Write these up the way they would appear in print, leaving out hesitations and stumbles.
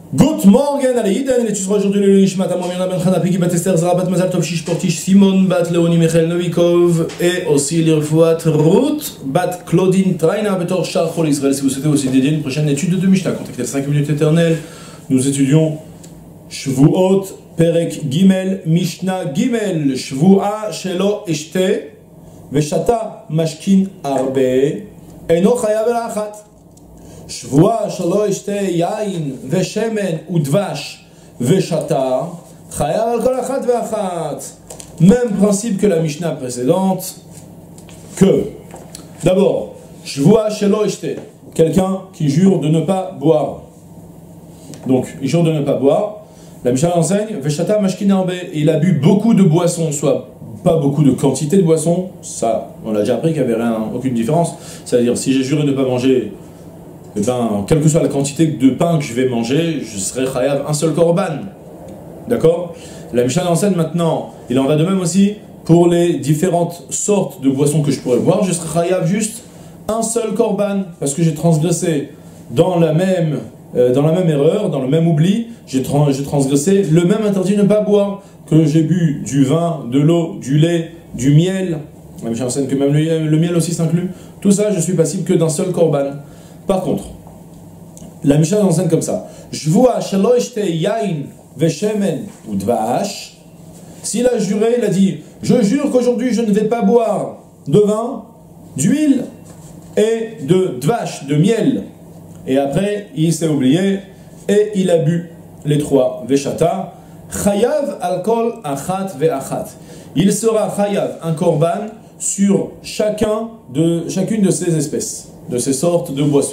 Good morning, Aleïden, et tu seras aujourd'hui le Nishmat Amamiona Ben Chana Piki Bat Esther Zarabat Mazal Tov Shish Portish Simon Bat Leoni Michael Novikov et aussi l'Irfouat Ruth Bat Claudine Traina Betor Shar Chol Israël. Si vous souhaitez aussi dédier une prochaine étude de Mishnah, contactez les 5 minutes éternelles. Nous étudions Shvuot Perek Gimel Mishnah Gimel Shvua Shelo Ishte Veshata Mashkin Arbe Eno Chayav El Achat. שבוע שלא ישתה יין ושמן ודבש ושתה, חייב על כל אחת ואחת. Même principe que la Mishnah précédente, que, d'abord, שבוע שלא ישתה, quelqu'un qui jure de ne pas boire. Donc, il jure de ne pas boire. La Mishnah enseigne, ושתה משכין הרבה, il a bu beaucoup de boissons, soit pas beaucoup de quantité de boissons, ça, on l'a déjà appris qu'il n'y avait aucune différence. C'est-à-dire, si j'ai juré de ne pas manger, eh ben, quelle que soit la quantité de pain que je vais manger, je serai chayav un seul korban. D'accord? La Mishnah enseigne maintenant, il en va de même aussi pour les différentes sortes de boissons que je pourrais boire, je serai chayav juste un seul korban, parce que j'ai transgressé dans la même erreur, dans le même oubli, j'ai transgressé le même interdit de ne pas boire, que j'ai bu du vin, de l'eau, du lait, du miel. La Mishnah enseigne que même le miel aussi s'inclut. Tout ça, je suis passible que d'un seul korban. Par contre, la Mishnah enseigne comme ça. Shvua shelo ishte yain veshemen udvash. S'il a juré, il a dit, je jure qu'aujourd'hui je ne vais pas boire de vin, d'huile et de dvash, de miel. Et après, il s'est oublié et il a bu les trois. Veshata, chayav alkol achat ve'achat. Il sera chayav, un korban, sur chacune de ces espèces, de ces sortes de boissons.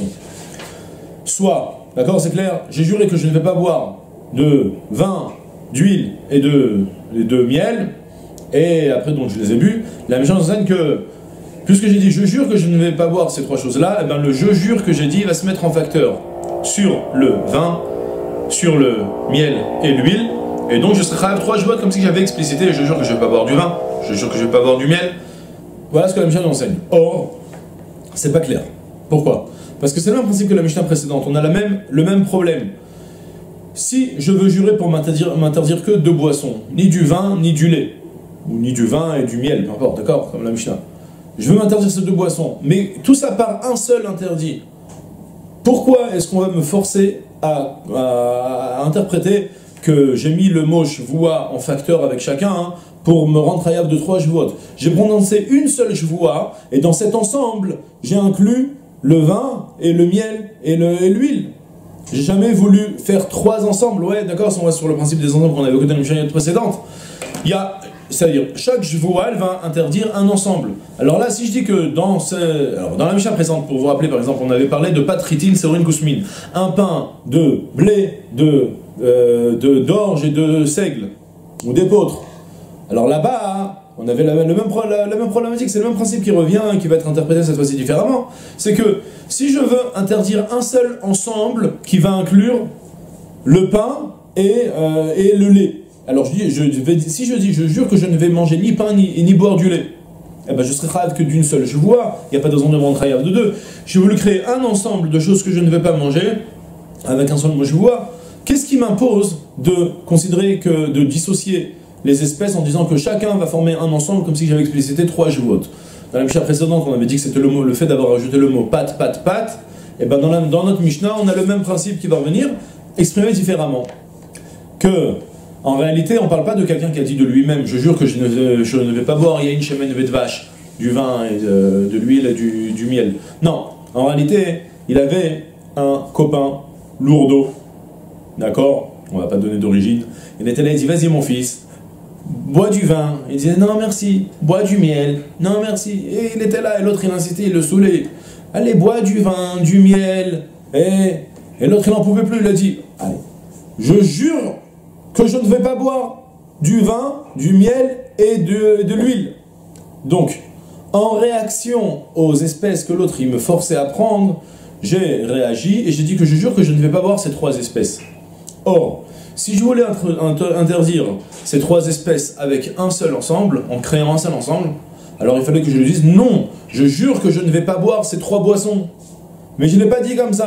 Soit, d'accord, c'est clair, j'ai juré que je ne vais pas boire de vin, d'huile et de miel, et après donc je les ai bu. La Mishnah enseigne que, puisque j'ai dit je jure que je ne vais pas boire ces trois choses-là, eh ben le je jure que j'ai dit va se mettre en facteur sur le vin, sur le miel et l'huile, et donc je serai chayav trois jouets comme si j'avais explicité, je jure que je ne vais pas boire du vin, je jure que je ne vais pas boire du miel. Voilà ce que la Mishnah enseigne. Or, c'est pas clair. Pourquoi? Parce que c'est le même principe que la Mishnah précédente. On a le même problème. Si je veux jurer pour m'interdire que deux boissons, ni du vin, ni du lait, ou ni du vin et du miel, peu importe, d'accord, comme la Mishnah. Je veux m'interdire ces deux boissons, mais tout ça par un seul interdit. Pourquoi est-ce qu'on va me forcer à interpréter que j'ai mis le mot shvua en facteur avec chacun, pour me rendre chayav de trois shvuot? J'ai prononcé une seule shvua, et dans cet ensemble, j'ai inclus le vin, et le miel, et l'huile. J'ai jamais voulu faire trois ensembles, ouais, d'accord, si on va sur le principe des ensembles qu'on avait écouté dans la Mishnah précédente. C'est-à-dire, chaque shvua, elle va interdire un ensemble. Alors là, si je dis que dans la Mishnah présente, pour vous rappeler, par exemple, on avait parlé de pat ritin seorin kousmin, un pain de blé, d'orge et de seigle, ou d'épeautre. Alors là-bas, on avait la même problématique, c'est le même principe qui revient et qui va être interprété cette fois-ci différemment. C'est que si je veux interdire un seul ensemble qui va inclure le pain et le lait, alors si je dis je jure que je ne vais manger ni pain ni boire du lait, eh ben je serai chayav que d'une seule. Je vois, il n'y a pas de raison de me rendre chayav de deux. J'ai voulu créer un ensemble de choses que je ne vais pas manger avec un seul mot je vois. Qu'est-ce qui m'impose de considérer de dissocier les espèces en disant que chacun va former un ensemble comme si j'avais explicité trois shvuot? Dans la Mishnah précédente, on avait dit que c'était le fait d'avoir ajouté le mot pat, et ben dans notre Mishnah, on a le même principe qui va revenir, exprimé différemment. Que, en réalité, on ne parle pas de quelqu'un qui a dit de lui-même, je jure que je ne vais pas boire yain shemen vedvash, du vin et de l'huile et du miel. Non, en réalité, il avait un copain lourdeau, d'accord, on va pas donner d'origine, il était là, il dit vas-y mon fils, bois du vin. Il disait non merci. Bois du miel. Non merci. Et il était là et l'autre il insistait, il le saoulait. Allez, bois du vin, du miel. Et l'autre il n'en pouvait plus, il a dit allez, je jure que je ne vais pas boire du vin, du miel et de l'huile. Donc, en réaction aux espèces que l'autre il me forçait à prendre, j'ai réagi et j'ai dit que je jure que je ne vais pas boire ces trois espèces. Or, si je voulais interdire ces trois espèces avec un seul ensemble, en créant un seul ensemble, alors il fallait que je lui dise non, je jure que je ne vais pas boire ces trois boissons. Mais je ne l'ai pas dit comme ça.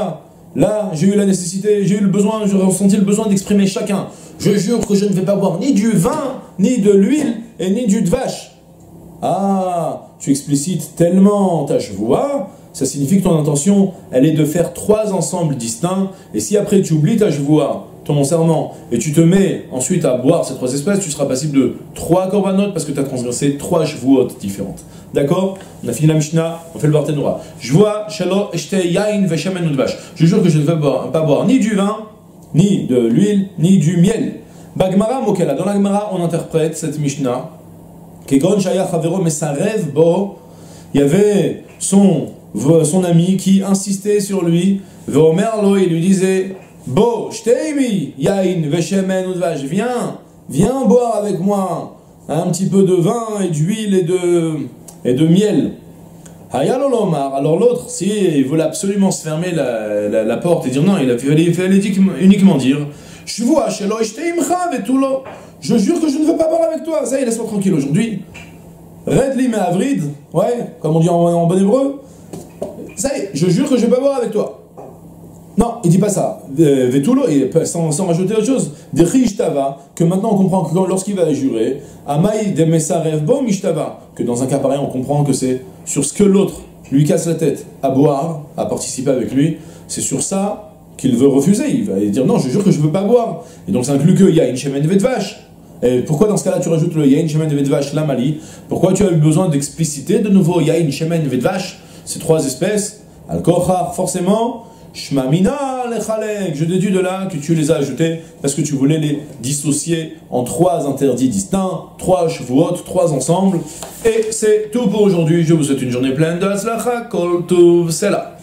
Là, j'ai eu la nécessité, j'ai eu le besoin, j'ai ressenti le besoin d'exprimer chacun. Je jure que je ne vais pas boire ni du vin, ni de l'huile, et ni du dvash. Ah, tu explicites tellement ta chevoua, ça signifie que ton intention, elle est de faire 3 ensembles distincts, et si après tu oublies ta chevoua, ton serment, et tu te mets ensuite à boire ces 3 espèces, tu seras passible de 3 korbanot parce que tu as transgressé 3 chevuot différentes. D'accord? On a fini la Mishnah, on fait le Barthénoura. Je vois, shelo eshte yain veshemen udvash. Je jure que je ne vais pas boire ni du vin, ni de l'huile, ni du miel. Bagmara mokela. Dans la Gemara, on interprète cette Mishnah. Kegon shaya chavero mesarev bo. Il y avait son ami qui insistait sur lui. Veomerlo, il lui disait Bo, shteimi, yain veshemen udvash. Viens boire avec moi un petit peu de vin et d'huile et de miel. Hayalolomar. Alors l'autre, s'il voulait absolument se fermer la porte et dire non, il fallait uniquement dire je jure que je ne veux pas boire avec toi. Ça y est, laisse-moi tranquille aujourd'hui. Redli me avrid, ouais, comme on dit en bon hébreu. Ça y est, je jure que je ne vais pas boire avec toi. Non, il dit pas ça. Vetulo, sans rajouter autre chose. De Rishtava, que maintenant on comprend que lorsqu'il va jurer, Amaï de Mesarev Bo Mishtava, que dans un cas pareil, on comprend que c'est sur ce que l'autre lui casse la tête à boire, à participer avec lui, c'est sur ça qu'il veut refuser. Il va dire non, je jure que je ne veux pas boire. Et donc ça inclut que Yain Shemen Vedvash. Et pourquoi dans ce cas-là tu rajoutes le Yain Shemen Vedvash la Mali? Pourquoi tu as eu besoin d'expliciter de nouveau Yain Shemen Vedvash, ces 3 espèces? Al-Kochar, forcément. Shmamina lechalek, je déduis de là que tu les as ajoutés parce que tu voulais les dissocier en 3 interdits distincts, 3 chevuot, 3 ensemble. Et c'est tout pour aujourd'hui. Je vous souhaite une journée pleine de Hatzlacha, Kol Tov, c'est là.